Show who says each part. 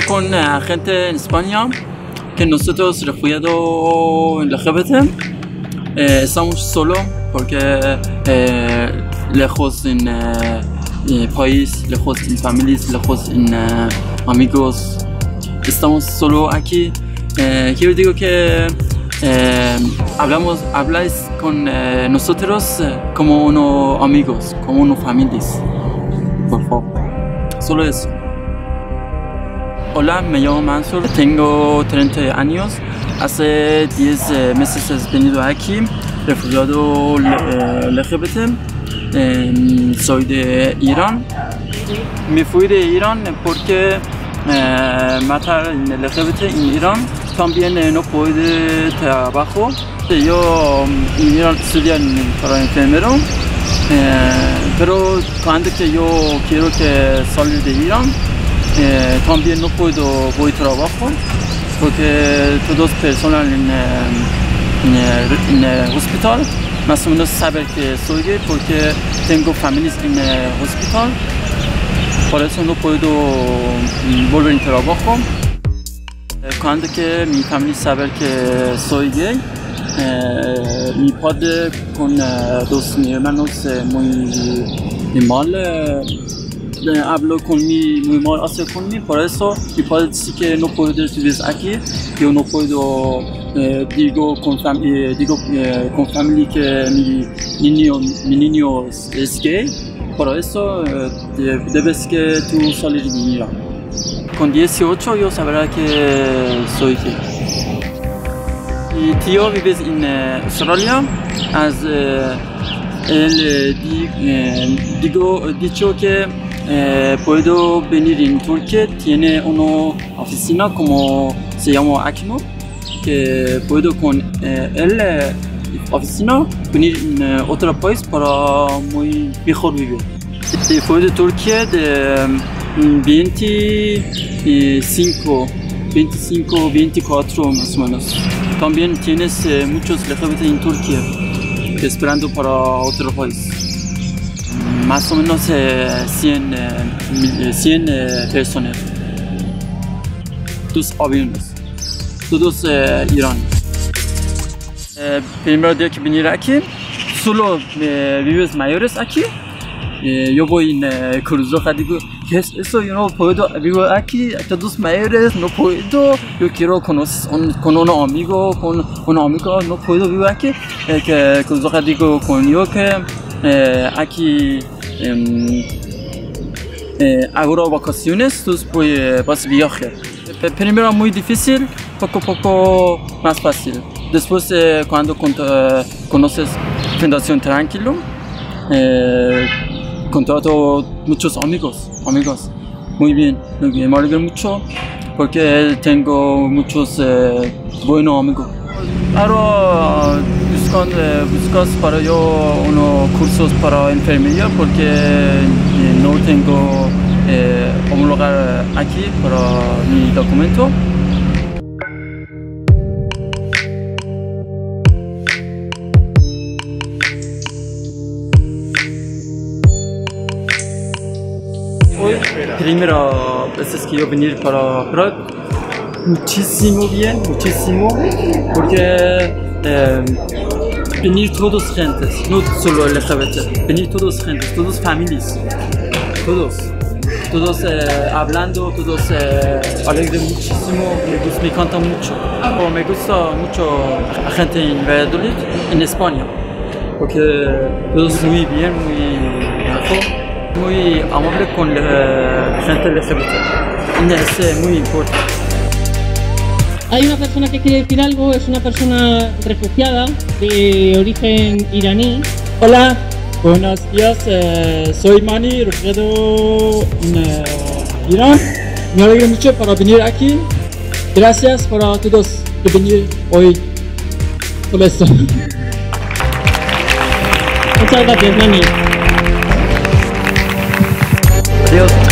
Speaker 1: con gente en España que nosotros refugiados LGBT estamos solos porque lejos en país, lejos en familias, lejos en amigos, estamos solo aquí. Yo digo que habláis con nosotros como unos amigos, como unos familias, por favor, solo eso. Hola, me llamo Mansur, tengo 30 años, hace 10 meses he venido aquí, refugiado LGBT, soy de Irán. Me fui de Irán porque matar LGBT en Irán, también no puedo trabajo. Yo en Irán estudié para enfermero, pero cuando que yo quiero que salir de Irán, también no puedo voy a trabajo porque todas personas en el hospital más o menos saben que soy gay porque tengo familias en el hospital, por eso no puedo volver al trabajo. Cuando que mi familia sabe que soy gay, mi padre con dos mis hermanos muy mal. Hablo conmigo muy mal hace conmigo, por eso mi padre dice que no puedo vivir aquí, yo no puedo digo con familia que mi niño es gay, por eso debes que tú salir de Irán. Con 18 yo sabré que soy gay. Mi tío vive en Australia, él dicho que puedo venir en Turquía, tiene una oficina como se llama Akno, que puedo con él oficina venir en otro país para muy mejor vivir. Fue de Turquía de 24 más o menos. También tienes muchos LGBT en Turquía esperando para otro país. Más o menos 100 personas. Dos aviones. Todos Irán. Primer día que venir aquí, solo vives mayores aquí. Yo voy en Cruz Roja, digo, ¿qué es eso? Yo no puedo vivir aquí, todos mayores, no puedo. Yo quiero conocer con un amigo, no puedo vivir aquí. Que Cruz Roja digo con yo que aquí hago vacaciones, tú vas a viajar. Primero muy difícil, poco a poco más fácil. Después cuando conoces Fundación Tranquilo, contrato muchos amigos, muy bien, me alegro mucho porque tengo muchos buenos amigos. Ahora buscas para yo unos cursos para enfermería porque no tengo un lugar aquí para mi documento. Hoy, primera vez que yo venir para Praga, muchísimo bien, porque venir todos gentes, no solo LGBT, venir todos gentes, todos familias, todos hablando, todos alegre muchísimo, me encanta mucho. Me gusta mucho la gente en Valladolid, en España, porque todos muy bien, muy amable con la gente LGBT. Es muy importante.
Speaker 2: Hay una persona que quiere decir algo, es una persona refugiada de origen iraní. Hola, buenos días, soy Mani, refugiado en Irán. Me alegro mucho para venir aquí. Gracias para todos por venir hoy. Por esto. Muchas gracias, Mani.
Speaker 1: Adiós.